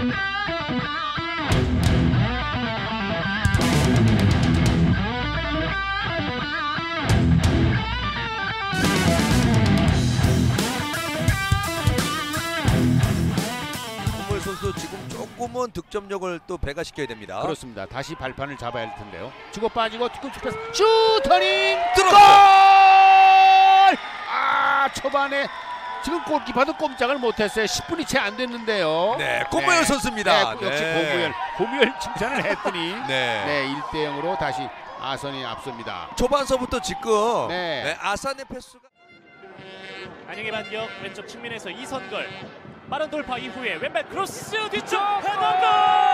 선수 지금 조금은 득점력을 또 배가시켜야 됩니다. 그렇습니다. 다시 발판을 잡아야 할 텐데요. 치고 빠지고 뒤꿈치 패스 슈터닝 들어갔어. 골! 아, 초반에 지금 골키퍼도 꼼짝을 못했어요. 10분이 채 안 됐는데요. 네, 고무열 선수입니다. 네, 역시 고무열 칭찬을 했더니 네. 1대 0으로 다시 아선이 앞섭니다. 초반서부터 지금 네. 아산의 패스가 안영의 반격 왼쪽 측면에서 이선걸 빠른 돌파 이후에 왼발 크로스 뒤쪽 헤더골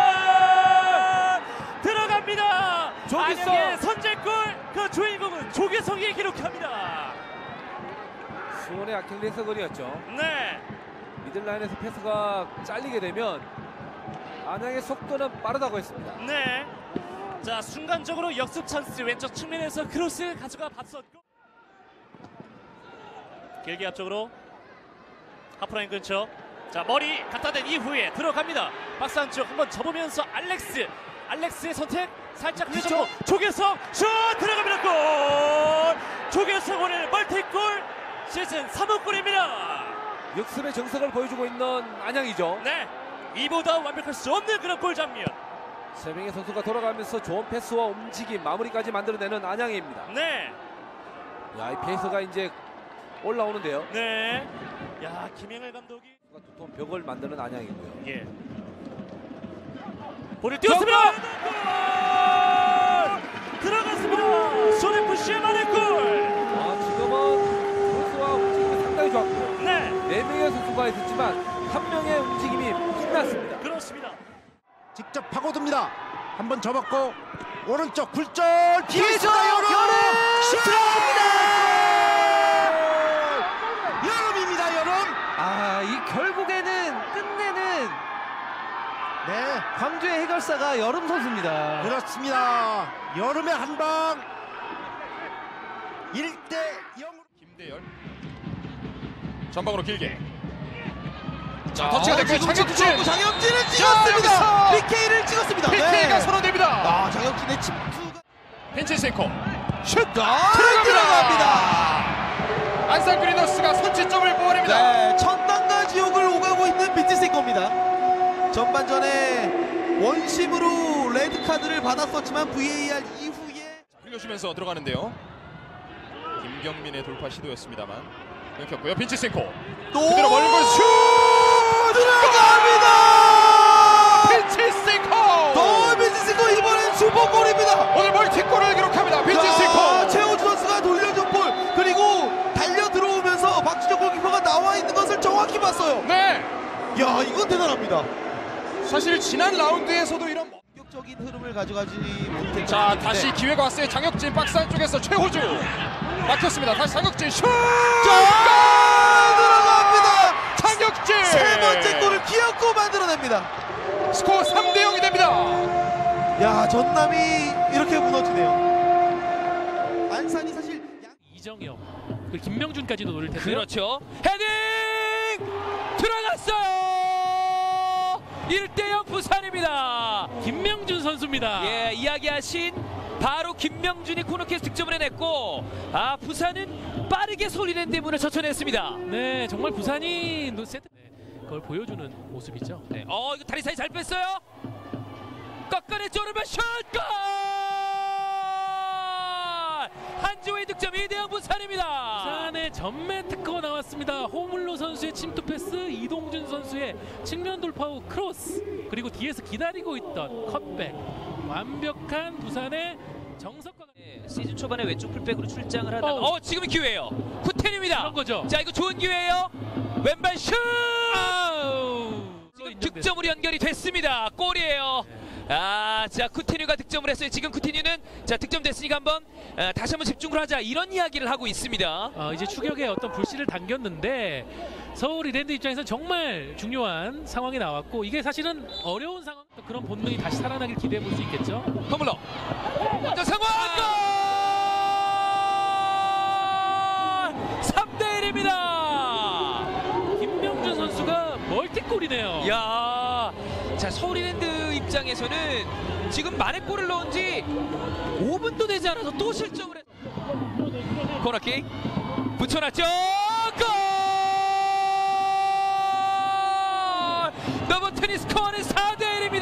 들어갑니다. 안영의 선제골 그 주인공은 조계성이 기록합니다. 수원의 아킬레스 건이었죠. 네. 미들라인에서 패스가 잘리게 되면 안양의 속도는 빠르다고 했습니다. 네. 자, 순간적으로 역습 찬스 왼쪽 측면에서 크로스 가져가 봤었고 길게 앞쪽으로 하프라인 근처 자 머리 갖다 댄 이후에 들어갑니다. 박스 안쪽 한번 접으면서 알렉스의 선택 살짝 늦었고 조계성 슛 들어갑니다. 골! 조계성 오늘 멀티골 시즌 3호 골입니다. 역습의 정석을 보여주고 있는 안양이죠. 네, 이보다 완벽할 수 없는 그런 골 장면. 세 명의 선수가 돌아가면서 좋은 패스와 움직임 마무리까지 만들어내는 안양입니다. 네. 야, 이 페이스가 이제 올라오는데요. 네. 야, 김영일 감독이 두터운 벽을 만드는 안양이고요. 예. 볼을 띄웠습니다. 골! 들어갔습니다. 손FC의 만의 골. 지금은 선수와 움직임이 상당히 좋았고요. 네. 4명의 선수가 있었지만 한 명의 움직임이 빛났습니다. 그렇습니다. 직접 파고듭니다. 한번 접었고 오른쪽 굴절 뒤에서 여름 여름입니다. 여름. 이 결국에는 끝내는 광주의 해결사가 여름 선수입니다. 그렇습니다. 여름의 한방 1대 0으로 김대열 전방으로 길게 자 터치가 됐고요. 장혁진을 찍었습니다. PK를 찍었습니다. PK가 선언됩니다. 장혁진의 침투가 펜체센코 슛 들어갑니다. 안산 그리너스가 선취점을 뽑아냅니다. 네, 천당과 지옥을 오가고 있는 비트센코입니다. 전반전에 원심으로 레드카드를 받았었지만 VAR 이후에 흘려주면서 들어가는데요. 김경민의 돌파 시도였습니다만 끊겼고요. 빈치센코 그대로 멀리 슛 들어갑니다. 빈치센코 빈치센코 이번엔 슈퍼골입니다. 오늘 멀티골을 기록합니다. 빈치센코 최호주 선수가 돌려준 볼 그리고 달려 들어오면서 박주정 골키퍼가 나와 있는 것을 정확히 봤어요. 네. 야, 이건 대단합니다. 사실 지난 라운드에서도 이런 적인 흐름을 가져가지 못했죠. 자 다시 기회가 왔어요. 장혁진 박스 안쪽에서 최호주 막혔습니다. 다시 장혁진 슛 들어갑니다. 장혁진 세 번째 골을 기어코 만들어냅니다. 스코어 3대 0이 됩니다. 야, 전남이 이렇게 무너지네요. 안산이 사실 이정영 그리고 김명준까지도 노릴 텐데요. 그렇죠. 헤딩 들어갔어요. 1대0 부산입니다. 김명준 선수입니다. 예, 이야기하신 바로 김명준이 코너킥 득점을 해냈고 부산은 빠르게 솔리랜드 문을 젖혀냈습니다. 네, 정말 부산이 세트 그걸 보여주는 모습이죠. 네, 이거 다리 사이 잘 뺐어요. 꺾어냈죠. 오른발 슛 골! 한지호의 득점 2대0 부산입니다. 부산의 전매 특허가 나왔습니다. 호물로 선수의 침투 패스, 이동준 선수의 측면 돌파 후 크로스, 그리고 뒤에서 기다리고 있던 컷백. 완벽한 부산의 정석과 시즌 초반에 왼쪽 풀백으로 출장을 하다가 지금은 기회예요. 쿠텐입니다. 그런 거죠. 자, 이거 좋은 기회예요. 왼발 슛! 지금 득점으로 연결이 됐습니다. 골이에요. 자, 쿠티뉴가 득점을 했어요. 지금 쿠티뉴는 자, 득점 됐으니까 한번 다시 한번 집중을 하자, 이런 이야기를 하고 있습니다. 이제 추격에 어떤 불씨를 당겼는데 서울 이랜드 입장에서 정말 중요한 상황이 나왔고, 이게 사실은 어려운 상황, 그런 본능이 다시 살아나길 기대해 볼 수 있겠죠. 허물러 먼저 상황! 골! 3대1입니다. 김명준 선수가 멀티골이네요. 야, 자, 서울이랜드 입장에서는 지금 만회 골을 넣은 지 5분도 되지 않아서 또 실점을 했. 코너킥 붙여놨죠. 골! 너버튼이 스코어는 4대1입니다.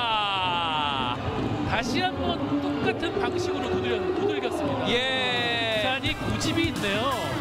다시 한번 똑같은 방식으로 두들겼습니다. 예. 부산이 고집이 있네요.